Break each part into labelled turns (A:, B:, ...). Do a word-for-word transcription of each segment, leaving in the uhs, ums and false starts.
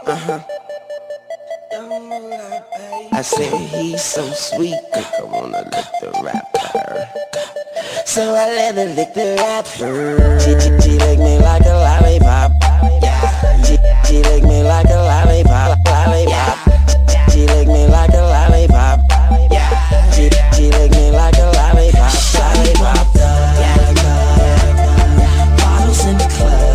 A: Uh-huh. I said he's so sweet, I wanna lick the rapper. So I let her lick the rapper. She, she, she lick me like a lollipop. She, she lick me like a lollipop. Lollipop. She lick me like a lollipop. She, she lick me like a lollipop. Lollipop. Bottles in the club.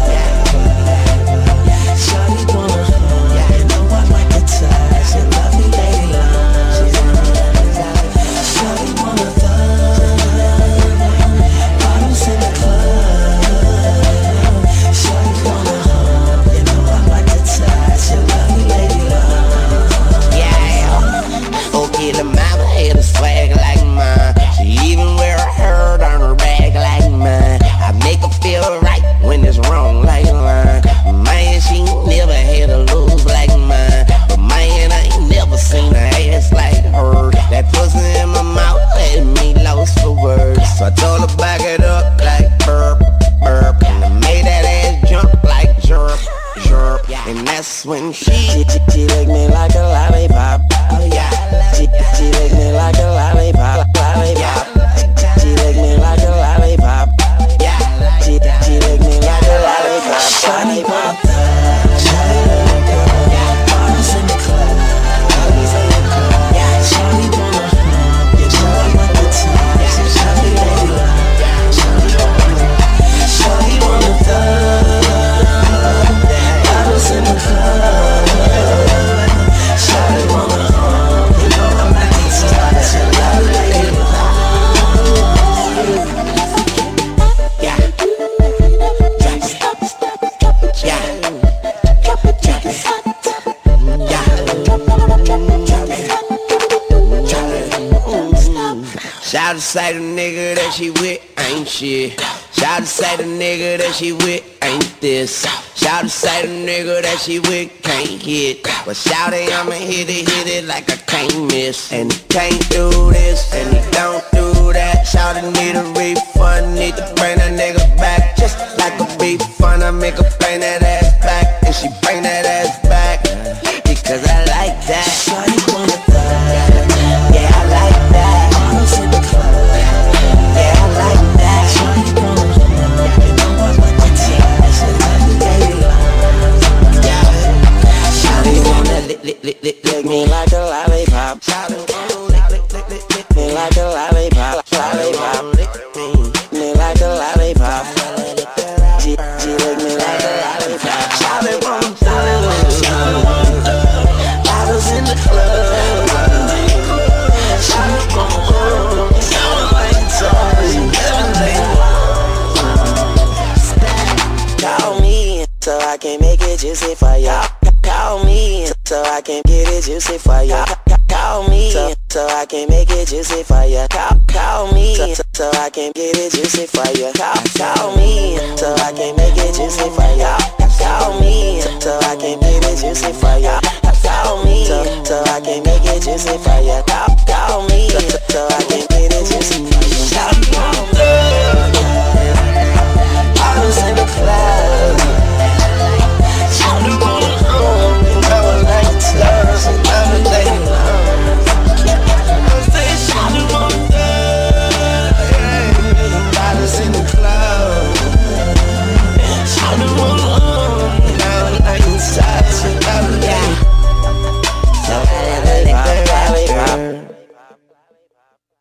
A: Shawty wanna hug. You know I like to touch. You love me, lady love. Shawty wanna thug. Bottles in the club. Shawty wanna hug. You know I like to touch. You love me, lady love. Yeah. Okay, the mama had a swag like mine. She even wear a herd on her bag like mine. I make her feel right when it's wrong like line. Man, she never had a lose like mine. But man, I ain't never seen her ass like her. That pussy in my mouth had me lost for words. So I told her back it up like burp, burp. And I made that ass jump like jerk, jerk. And that's when she She, she, she licked me like a lollipop. Oh yeah. She, she licked me like a lollipop. Lollipop. She licked me like a lollipop. Yeah. She, she licked me like a lollipop. Shawty wanna thug. Shawty wanna thug. Bottles in the club. Shawty wanna hug. You know I like to touch. Shawty lady love. Shawty wanna thug. Bottles in the club. Shawty wanna hug. You know I like to touch. Shawty lady love. Yeah. Shout to say the nigga that she with ain't shit. Shout to say the nigga that she with ain't this. Shout to say the nigga that she with can't hit. But shout it, I'ma hit it, hit it like I can't miss. And he can't do this, and he don't do that. Shout it, need a refund, need to bring that nigga back. Just like a beef fun, I make her bring that ass back. And she bring that ass back, because I like that. Shawty wanna thug. Yeah, I like that. Bottles in the club. Yeah, I like that. Shawty wanna hug. You know I like to touch. You love me, lady love. Yeah. Shawty wanna lick, lick, lick, lick, lick me like a lollipop. Shawty wanna lick, lick, lick, lick, lick me like a lollipop. Lollipop. Lick me like a lollipop. She, she lick me like a lollipop. Shawty wanna thug. Shawty wanna thug. Bottles in the club. Shawty wanna hug. You know I like to touch. You love me, lady love. Call me so I can make it juicy for ya. Call me so I can get it juicy for ya. Call me so, so I can make it juicy for ya. Call, call me so, so I can get it juicy for ya. Call, call me so I can make it juicy for ya. Call me so I can get it juicy for ya. Call me so, so I can make it juicy for ya. Call, call me so, so I can get it juicy for ya. Shawty wanna thug. Bottles in the club. Shawty wanna hug. You know I like to touch. You love me, lady love. I say shawty wanna thug. Bottles in the club. Shawty wanna hug. You know I like to touch. You love me, lady love. So I lick the rapper.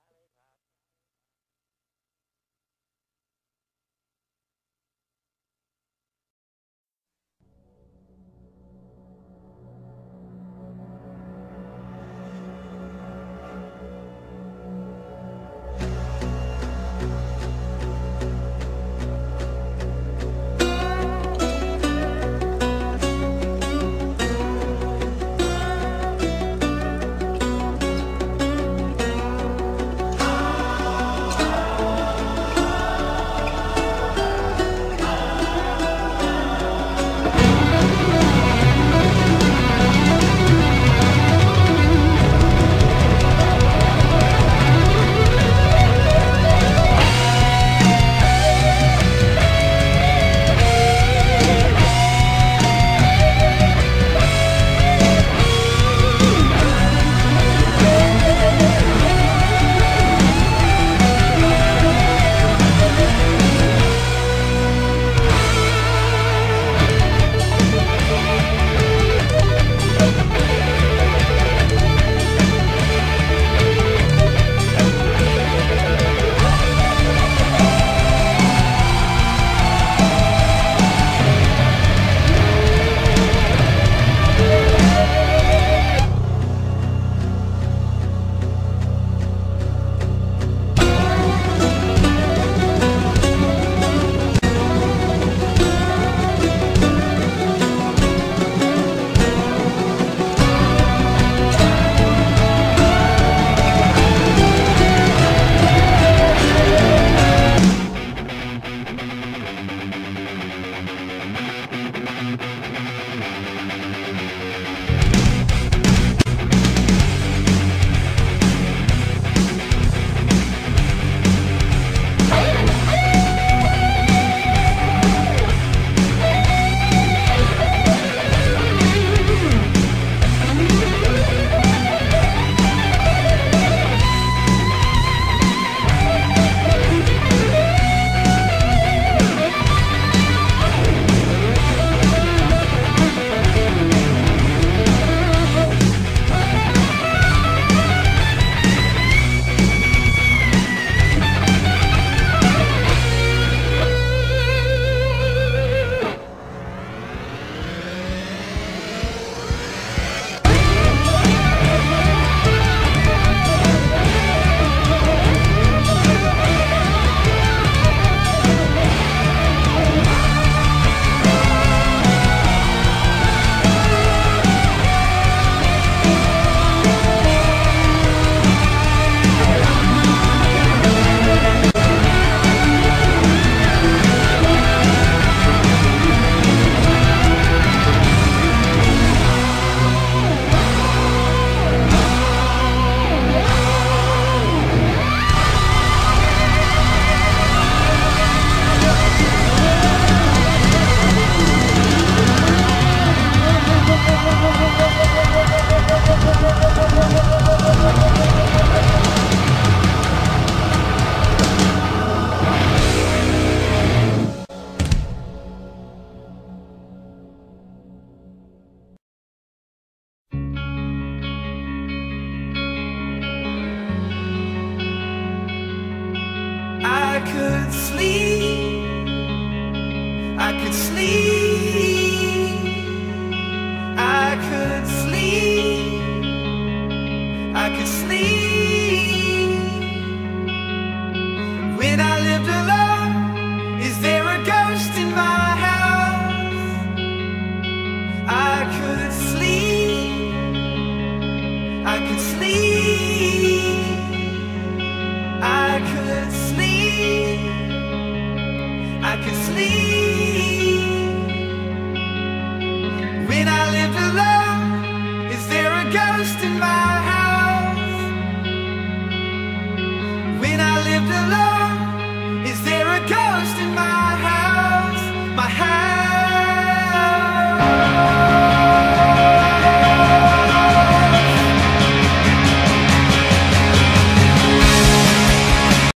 B: be